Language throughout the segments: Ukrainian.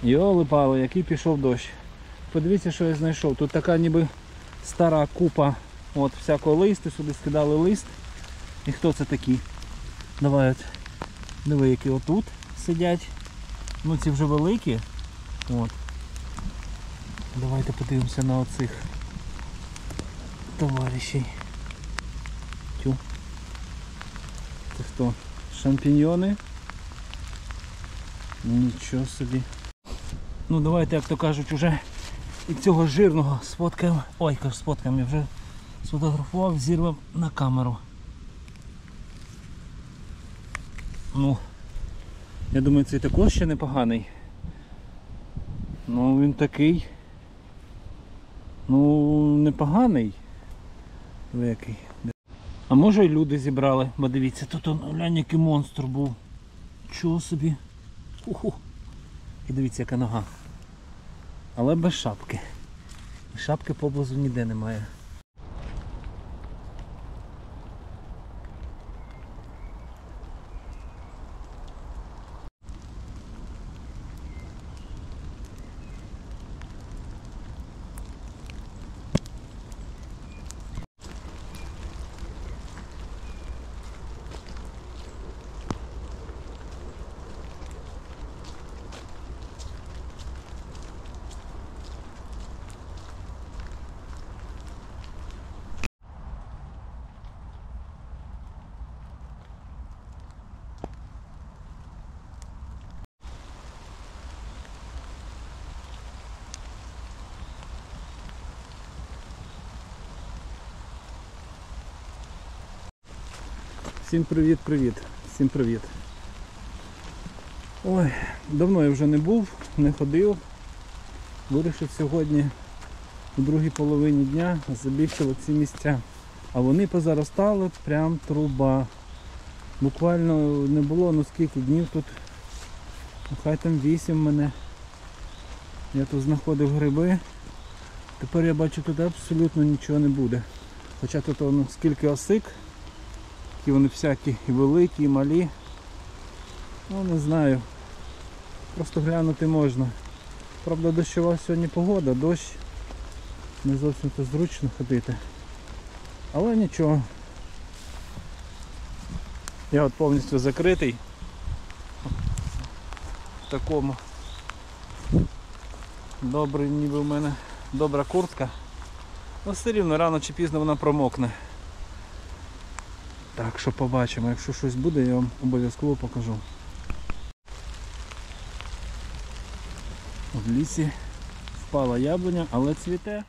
Йоли-пали, який пішов дощ. Подивіться, що я знайшов. Тут така ніби стара купа от всякого листу. Сюди скидали лист. І хто це такі? Давай от. Диви, які отут сидять. Ну ці вже великі. От. Давайте подивимося на оцих товаришей. Тю. Це хто? Шампіньйони? Нічого собі. Ну давайте, як то кажуть, уже і цього жирного сфоткаємо. Ой, кажу, сфоткаємо, я вже сфотографував, зірвав на камеру. Ну, я думаю, цей також ще непоганий. Ну він такий. Ну, непоганий. Ви який. А може й люди зібрали, бо дивіться, тут глянь, який монстр був. Чого собі? Уху. І дивіться, яка нога. Але без шапки. І шапки поблизу ніде немає. Всім привіт-привіт, всім привіт. Ой, давно я вже не був, не ходив. Вирішив сьогодні у другій половині дня забігти в ці місця. А вони позаростали прям труба. Буквально не було, ну скільки днів тут, хай там 8 мене. Я тут знаходив гриби. Тепер я бачу, тут абсолютно нічого не буде. Хоча тут ну, скільки осик. Такі вони всякі і великі, і малі. Ну не знаю. Просто глянути можна. Правда, дощова сьогодні погода, дощ. Не зовсім то зручно ходити. Але нічого. Я от повністю закритий. В такому. Добрий ніби в мене добра куртка. Але все рівно рано чи пізно вона промокне. Так що побачимо, якщо щось буде, я вам обов'язково покажу. В лісі впала яблуня, але цвіте.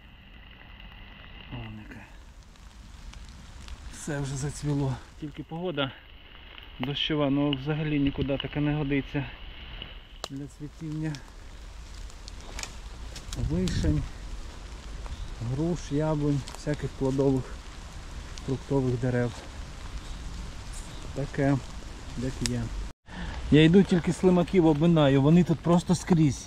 Все вже зацвіло. Тільки погода дощова, ну взагалі нікуди таке не годиться для цвітіння. Вишень, груш, яблунь, всяких плодових, фруктових дерев. Таке, як є. Я йду тільки слимаків обминаю, вони тут просто скрізь.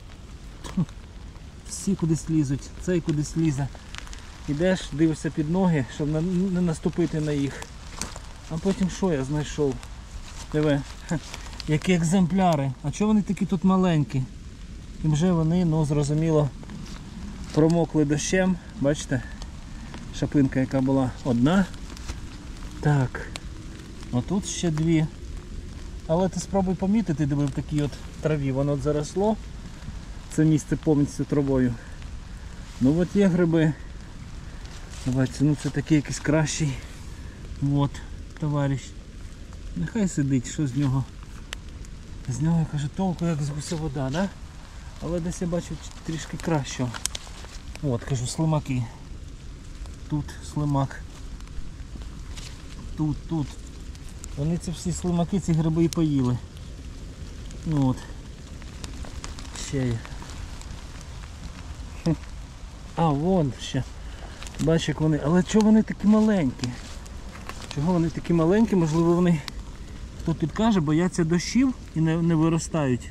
Всі кудись лізуть, цей кудись лізе. Ідеш, дивишся під ноги, щоб не наступити на їх. А потім що я знайшов? Диви, які екземпляри. А чого вони такі тут маленькі? І вже вони, ну зрозуміло, промокли дощем. Бачите? Шапинка, яка була одна. Так. Отут ще дві. Але ти спробуй помітити, диви, в такій от траві. Воно от заросло. Це місце повністю травою. Ну от є гриби. Давайте, ну це такий якийсь кращий. От, товариш. Нехай сидить, що з нього. З нього, я кажу, толку як з гуся вода, да? Але десь я бачу трішки кращого. От, кажу, слимаки. Тут слимак. Тут. Вони ці всі слимаки, ці гриби і поїли. Ну от. Ще є. А, вон ще. Бачиш, як вони. Але чого вони такі маленькі? Чого вони такі маленькі? Можливо, вони, хто підкаже, бояться дощів і не виростають.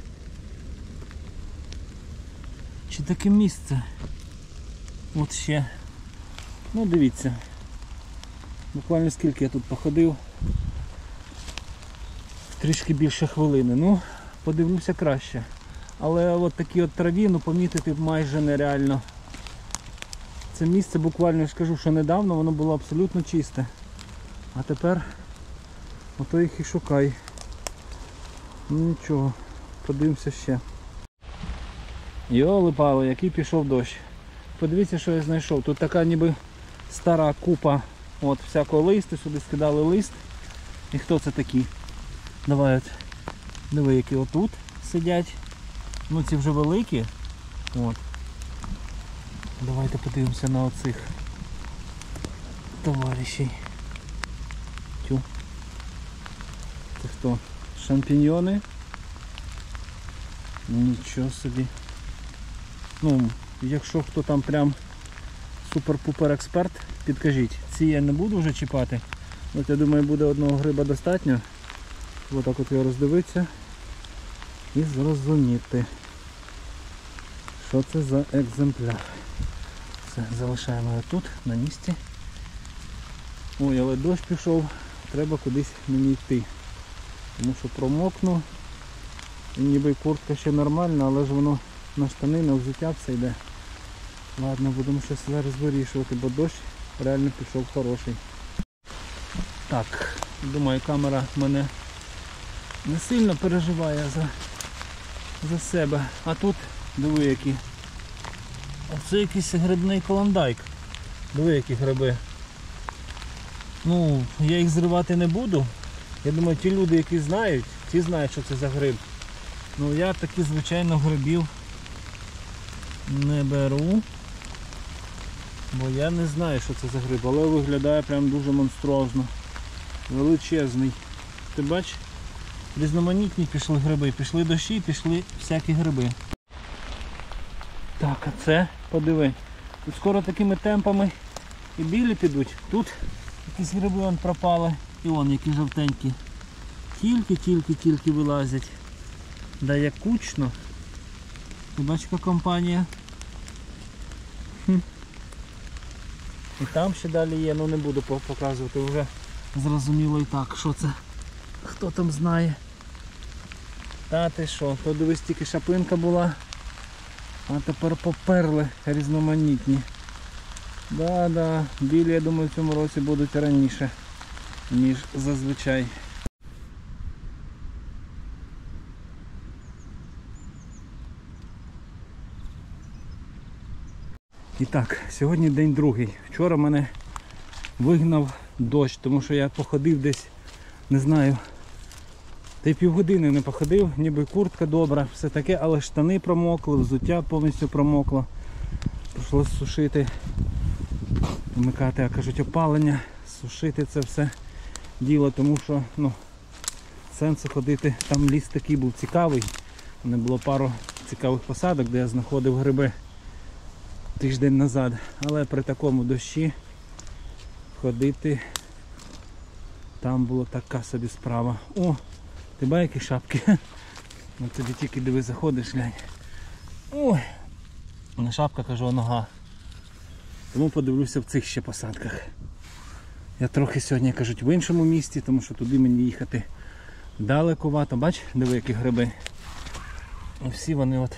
Чи таке місце? От ще. Ну дивіться. Буквально скільки я тут походив. Трішки більше хвилини. Ну, подивлюся краще. Але от такі от траві, ну, помітити майже нереально. Це місце буквально, я ж кажу, що недавно воно було абсолютно чисте. А тепер ото їх і шукай. Ну нічого, подивимося ще. Йоли-пали, який пішов дощ. Подивіться, що я знайшов. Тут така ніби стара купа от всякого листу, сюди скидали лист. І хто це такі? Давай от, диви, які отут сидять. Ну ці вже великі. От. Давайте подивимося на оцих товаришів. Тю. Це хто? Шампіньйони? Нічого собі. Ну, якщо хто там прям супер-пупер експерт, підкажіть. Ці я не буду вже чіпати. От я думаю, буде одного гриба достатньо. Отак от його роздивитися і зрозуміти, що це за екземпляр. Все, залишаємо його тут, на місці. Ой, але дощ пішов, треба кудись мені йти. Тому що промокну. І ніби куртка ще нормальна, але ж воно на штани, на взуття все йде. Ладно, будемо щось зараз вирішувати, бо дощ реально пішов хороший. Так, думаю, камера мене не сильно переживає за себе. А тут, диви які. Оце якийсь грибний клондайк. Диви які гриби. Ну, я їх зривати не буду. Я думаю, ті люди, які знають, ті знають, що це за гриб. Ну я такі, звичайно, грибів не беру. Бо я не знаю, що це за гриб, але виглядає прям дуже монструозно. Величезний. Ти бачиш? Різноманітні пішли гриби. Пішли дощі, пішли всякі гриби. Так, а це, подиви. Тут скоро такими темпами і білі підуть. Тут якісь гриби вон пропали. І вон які жовтенькі. Тільки вилазять. Да як кучно. Ти бачиш, яка компанія. І там ще далі є, ну не буду показувати, вже зрозуміло і так, що це. Хто там знає. Та ти що, то дивись, тільки шапинка була, а тепер поперли різноманітні. Да, білі, я думаю, в цьому році будуть раніше, ніж зазвичай. І так, сьогодні день другий. Вчора мене вигнав дощ, тому що я походив десь, не знаю, та й півгодини не походив, ніби куртка добра, все таке, але штани промокли, взуття повністю промокло. Прийшлося сушити, вмикати, як кажуть, опалення, сушити це все діло, тому що, ну, сенсу ходити, там ліс такий був цікавий. У мене було пару цікавих посадок, де я знаходив гриби тиждень назад, але при такому дощі ходити там була така собі справа. О, ти бачиш, які шапки? От тобі тільки диви, заходиш, глянь. Ой, не шапка, кажу, а нога. Тому подивлюся в цих ще посадках. Я трохи сьогодні, кажуть, в іншому місті, тому що туди мені їхати далековато. Бач, диви, які гриби. І всі вони от,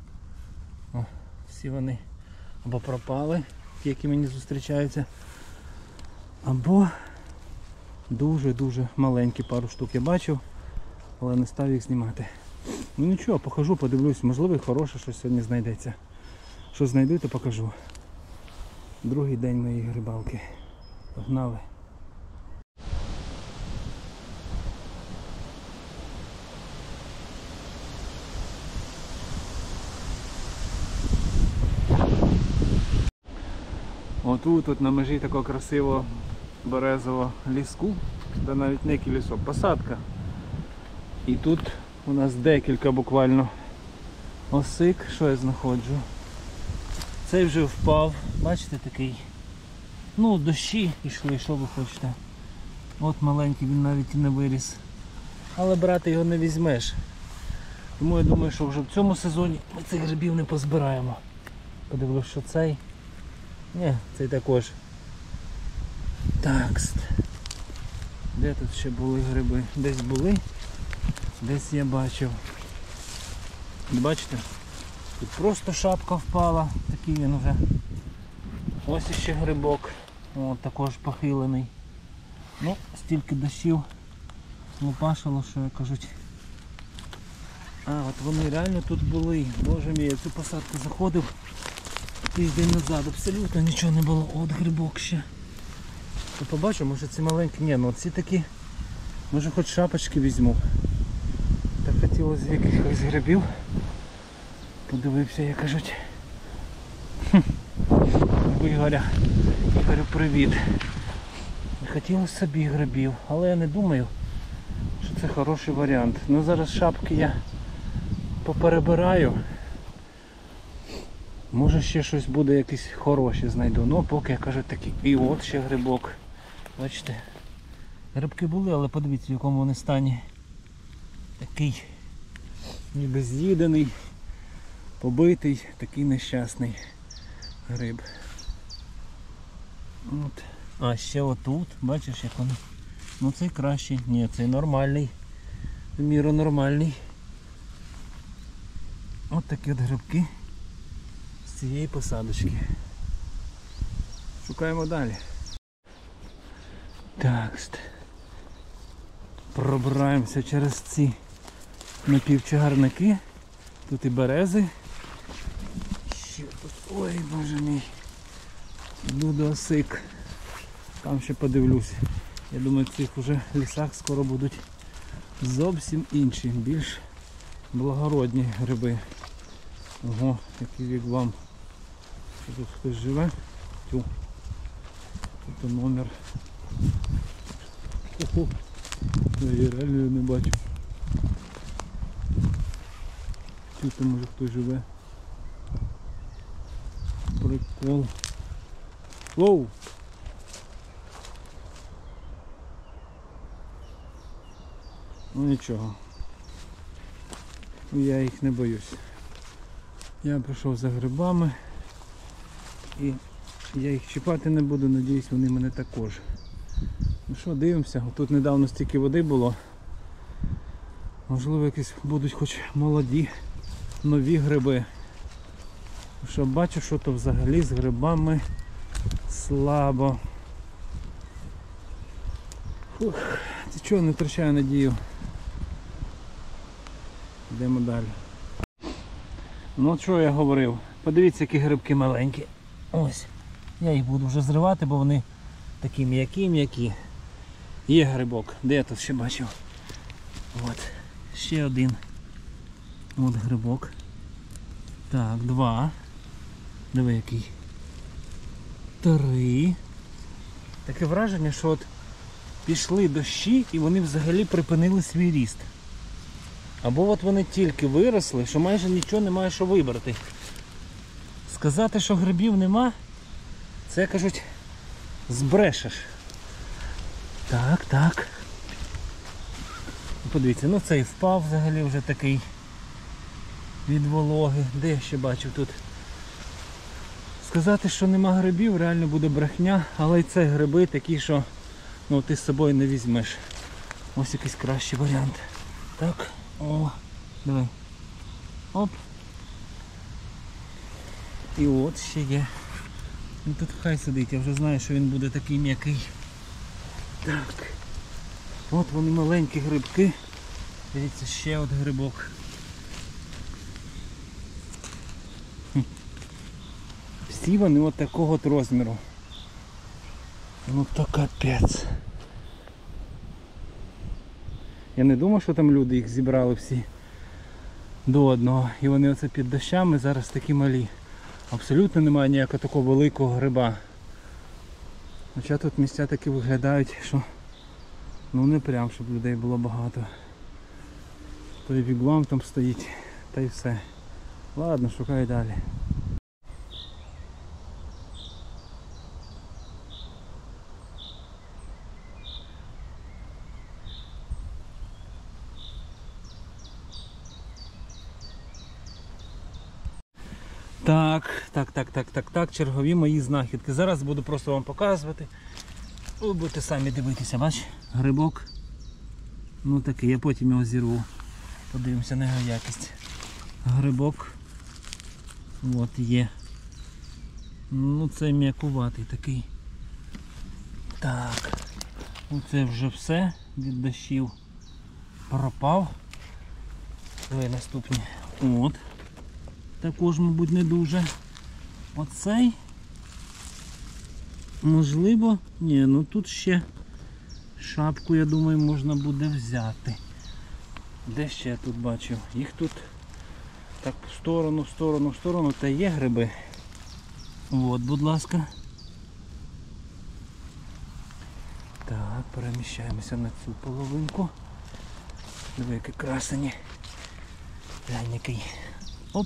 всі вони або пропали, ті, які мені зустрічаються, або дуже-дуже маленькі, пару штук я бачив, але не став їх знімати. Ну нічого, похожу, подивлюсь, можливо, хороше щось сьогодні знайдеться. Що знайду, то покажу. Другий день моєї грибалки. Погнали. Отут на межі такого красивого березового ліску, де навіть не лісок, посадка. І тут у нас декілька буквально осик, що я знаходжу. Цей вже впав, бачите, такий, ну дощі йшли, що ви хочете. От маленький, він навіть і не виріс. Але брати його не візьмеш. Тому я думаю, що вже в цьому сезоні ми цих грибів не позбираємо. Подивлюсь, що цей. Ні, цей також. Такст. Де тут ще були гриби? Десь були, десь я бачив. Бачите? Тут просто шапка впала, такий він вже. Ось іще грибок. О, також похилений. Ну, стільки дощів лопашило, що кажуть. А, от вони реально тут були. Боже мій, я цю посадку заходив тиждень назад. Абсолютно нічого не було. От грибок ще. Я побачу, може ці маленькі. Ні, ну ці такі. Може хоч шапочки візьму. Так хотілося якихось грибів. Подивився, як кажуть. Ігоря. Ігорю, привіт. Хотілося собі грибів, але я не думаю, що це хороший варіант. Ну зараз шапки я поперебираю. Може ще щось буде, якісь хороші знайду. Ну поки, я кажу, такі. І от ще грибок. Бачите, грибки були, але подивіться, в якому вони стані. Такий ніби з'їдений, побитий, такий нещасний гриб. От. А ще отут, бачиш, як воно. Ну цей кращий. Ні, цей нормальний. В міру нормальний. От такі от грибки з цієї посадочки. Шукаємо далі. Так, пробираємося через ці напівчагарники. Тут і берези. Ще тут, ой, боже мій. Йду до осик. Там ще подивлюсь. Я думаю, в цих уже лісах скоро будуть зовсім інші, більш благородні гриби. Ого, який вігвам. Що тут хтось живе? Тю. Тут номер. Ого, я реально не бачу. Тут може хтось живе. Прикол. Воу! Ну нічого. Я їх не боюсь. Я прийшов за грибами і я їх чіпати не буду, надіюсь, вони мене також. Ну що, дивимося, тут недавно стільки води було. Можливо, якісь будуть хоч молоді, нові гриби. Що бачу, що то взагалі з грибами слабо. Фух, нічого, не втрачаю надію. Йдемо далі. Ну от що я говорив. Подивіться, які грибки маленькі. Ось. Я їх буду вже зривати, бо вони такі м'які. Є грибок. Де я тут ще бачив? От. Ще один. От грибок. Так, 2. Диви який. 3. Таке враження, що от пішли дощі і вони взагалі припинили свій ріст. Або от вони тільки виросли, що майже нічого немає що вибрати. Сказати, що грибів нема, це, кажуть, збрешеш. Так. Подивіться, ну цей впав взагалі вже такий від вологи. Де я ще бачив тут? Сказати, що нема грибів, реально буде брехня, але й це гриби такі, що ну, ти з собою не візьмеш. Ось якийсь кращий варіант. Так, о, диви. Оп. І от ще є. Ну тут хай сидить, я вже знаю, що він буде такий м'який. Так. От вони маленькі грибки. Дивіться, ще от грибок. Всі вони от такого от розміру. Ну то капець. Я не думав, що там люди їх зібрали всі до одного. І вони оце під дощами зараз такі малі. Абсолютно немає ніякого такого великого гриба. Хоча тут місця такі виглядають, що ну не прям, щоб людей було багато. Той вігвам там стоїть, та й все. Ладно, шукай далі. Так, чергові мої знахідки. Зараз буду просто вам показувати. Ви будете самі дивитися, бач, грибок. Ну такий, я потім його зірву. Подивимося на його якість. грибок. От є. Ну це м'якуватий такий. Так. Оце вже все від дощів пропав. Давай наступні. От. Також, мабуть, не дуже. Оцей. Можливо. Ні, ну тут ще шапку, я думаю, можна буде взяти. Де ще я тут бачив? Їх тут так в сторону, та є гриби. От, будь ласка. Так, переміщаємося на цю половинку. Диви, які красені. Глянь, який. Оп.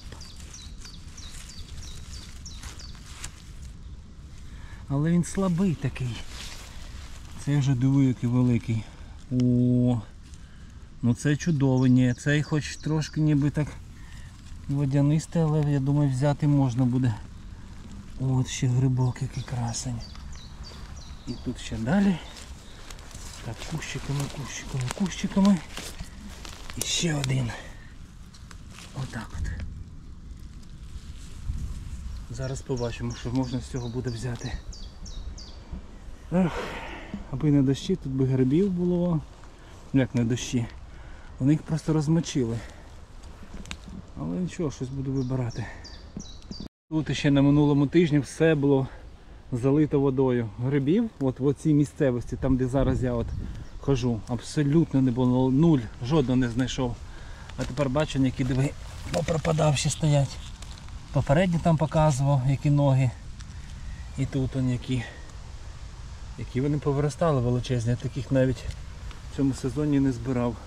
Але він слабий такий. Цей вже диви, який великий. О, ну це чудово. Ні, цей хоч трошки ніби так водянистий, але я думаю взяти можна буде. От ще грибок, який красень. І тут ще далі. Так, кущиками. І ще один. Отак от. Зараз побачимо, що можна з цього буде взяти. Ех, аби не дощі, тут би грибів було. Як не дощі. Вони їх просто розмочили. Але нічого, щось буду вибирати. Тут ще на минулому тижні все було залито водою. Грибів, от в цій місцевості, там де зараз я от хожу, абсолютно не було, нуль, жодного не знайшов. А тепер бачу, які диви попропадавші стоять. Попередні там показував, які ноги. І тут вони які вони повиростали величезні, я таких навіть в цьому сезоні не збирав.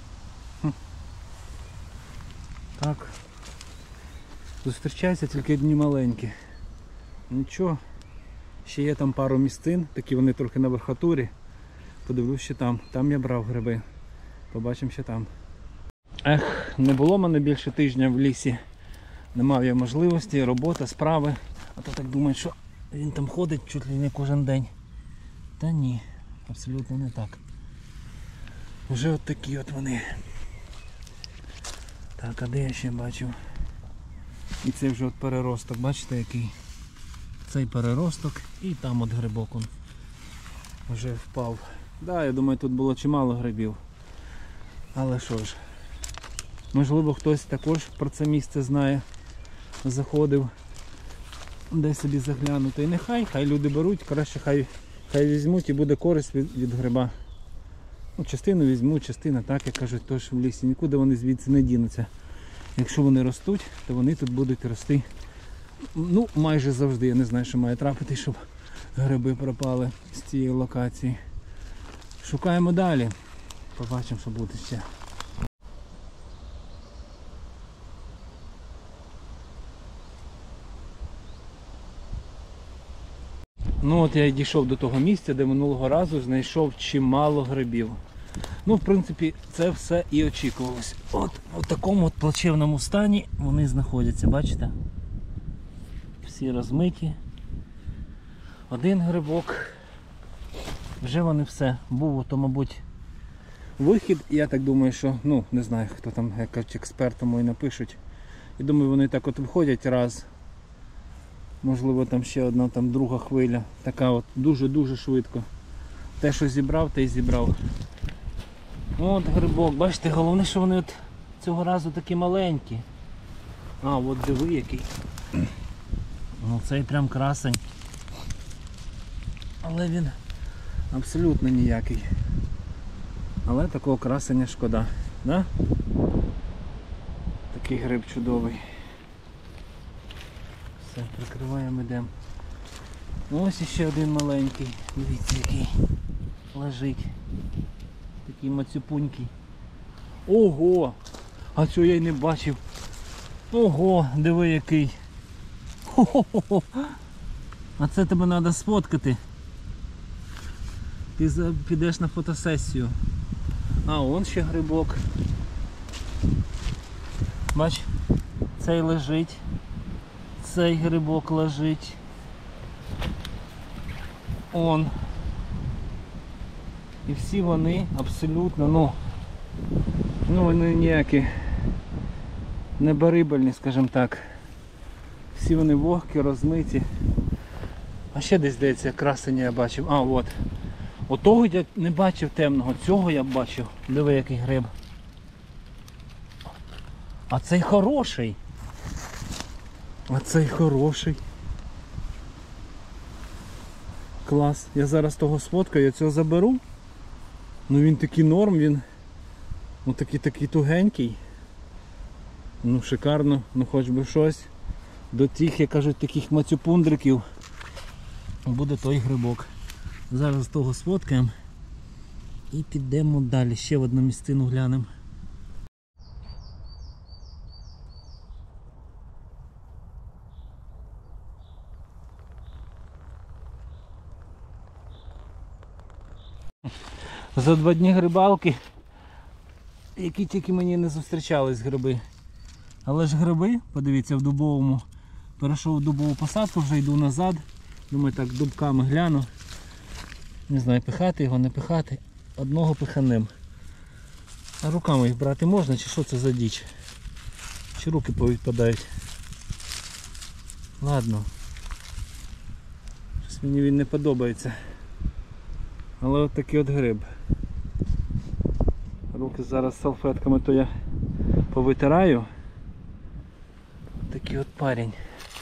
Так. Зустрічаються тільки одні маленькі. Нічого. Ще є там пару місцин, такі вони трохи на верхотурі. Подивлюсь, що там. Там я брав гриби. Побачимо, що там. Ех, не було мене більше тижня в лісі. Не мав я можливості, робота, справи. А то так думають, що він там ходить чуть ли не кожен день. Та ні, абсолютно не так. Вже от такі от вони. Так, а де я ще бачив? І це вже от переросток, бачите який? Цей переросток і там от грибок он вже впав. Да, я думаю, тут було чимало грибів. Але що ж, можливо хтось також про це місце знає, заходив, де собі заглянути. І нехай, хай люди беруть, краще хай візьмуть і буде користь від гриба. Ну, частину візьмуть, частина так, як кажуть, тож в лісі. Нікуди вони звідси не дінуться. Якщо вони ростуть, то вони тут будуть рости. Ну, майже завжди. Я не знаю, що має трапити, щоб гриби пропали з цієї локації. Шукаємо далі. Побачимо, що буде ще. Ну от я дійшов до того місця, де минулого разу знайшов чимало грибів. Ну, в принципі, це все і очікувалось. От в такому от плачевному стані вони знаходяться, бачите? Всі розмиті. Один грибок. Вже вони все. Був то, мабуть, вихід. Я так думаю, що, ну, не знаю, хто там, як експерти мої напишуть. Я думаю, вони так от виходять раз. Можливо, там ще одна, там друга хвиля. Така от дуже-дуже швидко. Те, що зібрав, те й зібрав. От грибок, бачите, головне, що вони от цього разу такі маленькі. А, от диви який. Ну цей прям красень. Але він абсолютно ніякий. Але такого красення шкода. Да? Такий гриб чудовий. Все, прикриваємо, йдемо. Ось іще один маленький. Дивіться який лежить. Такий мацюпунький. Ого! А цього я й не бачив. Ого, диви який. Хо-хо-хо. А це тебе треба сфоткати. Ти підеш на фотосесію. А, вон ще грибок. Бач, цей лежить. Цей грибок лежить. Он. І всі вони абсолютно, ну вони небарибельні, скажімо так. Всі вони вогкі, розмиті. А ще десь, здається, красення я бачив. А, от. Отого я не бачив темного, цього я бачив. Диви, який гриб. А цей хороший. А цей хороший. Клас. Я зараз того сфоткаю, я цього заберу. Ну він такий норм, він такий тугенький. Ну шикарно, ну хоч би щось. До тих, як кажуть, таких мацюпундриків буде той грибок. Зараз того сфоткаємо і підемо далі. Ще в одну місцину глянемо. За 2 дні грибалки, які тільки мені не зустрічались гриби. Але ж гриби, подивіться, в дубовому. Перейшов в дубову посадку, вже йду назад. Думаю, так дубками гляну. Не знаю, пихати його, не пихати. Одного пиханем. А руками їх брати можна, чи що це за діч? Чи руки повідпадають? Ладно. Щось мені він не подобається. Але от такий от гриб. Руки зараз салфетками то я повитираю. Такий от парень.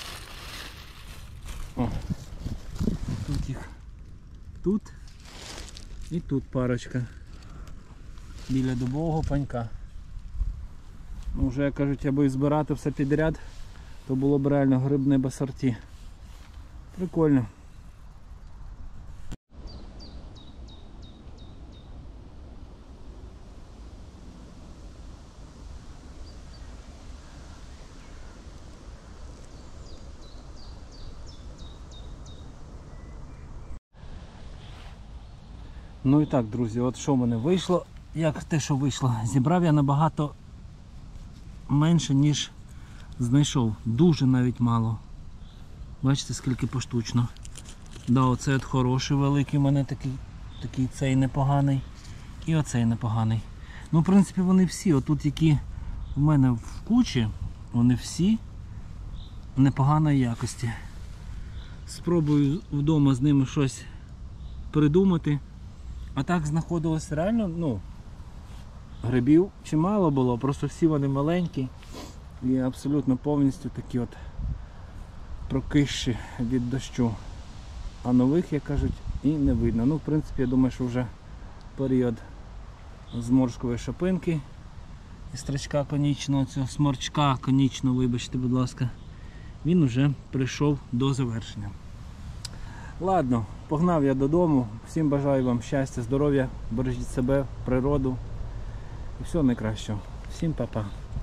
О. Тут їх. Тут і тут парочка. Біля дубового пенька. Ну, вже, як кажуть, аби збирати все підряд, то було б реально грибне басорті. Прикольно. Ну і так, друзі, от що в мене вийшло, як те, що вийшло. Зібрав я набагато менше, ніж знайшов. Дуже навіть мало. Бачите, скільки поштучно. Да, оцей от хороший великий у мене такий цей непоганий. І оцей непоганий. Ну, в принципі, вони всі, отут які в мене в кучі, вони всі непоганої якості. Спробую вдома з ними щось придумати. А так знаходилось реально, ну, грибів чимало було, просто всі вони маленькі і абсолютно повністю такі от прокисші від дощу. А нових, як кажуть, і не видно. Ну, в принципі, я думаю, що вже період зморшкової шапинки і стрічка конічного, цього сморчка конічного, вибачте, будь ласка, він вже прийшов до завершення. Ладно, погнав я додому. Всім бажаю вам щастя, здоров'я, бережіть себе, природу і всього найкращого. Всім па-па.